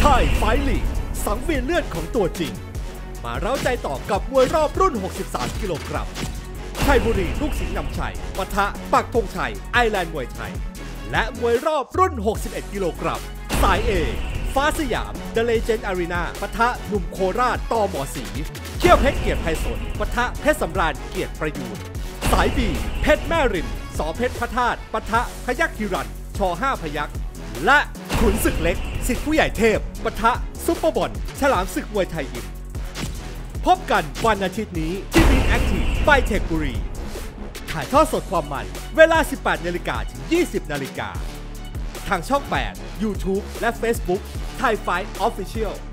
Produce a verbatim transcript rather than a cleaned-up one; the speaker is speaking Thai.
ไทยไฟท์ลีกสังเวียนเลือดของตัวจริงมาเร้าใจต่อกับมวยรอบรุ่นหกสิบสามกิโลกรัมชัยบุรีลูกสิงห์นำชัยปะทะปักธงชัยไอแลนด์มวยไทยและมวยรอบรุ่นหกสิบเอ็ดกิโลกรัมสาย A ฟ้าสยาม The Legend Arena ปะทะหนุ่มโคราชต่อหมอสีเขี้ยวเพชรเกียรติไพศาลปะทะเพชรสำราญเกียรติประยูนสาย B เพชรแม่ริมสอเพชรพระธาตุปะทะพยัคฆ์ฮิรันชห้าพยัคฆ์และขุนศึกเล็กสิทธิผู้ใหญ่เทพปะทะซุปเปอร์บอลฉลามศึกมวยไทยยิมพบกันวันอาทิตย์นี้ที่บีแอคทีฟไบเทคบุรีถ่ายทอดสดความมันเวลา สิบแปดนาฬิกา ถึง ยี่สิบนาฬิกาทางช่อง แปด YouTube และ Facebook ไทยไฟท์ Official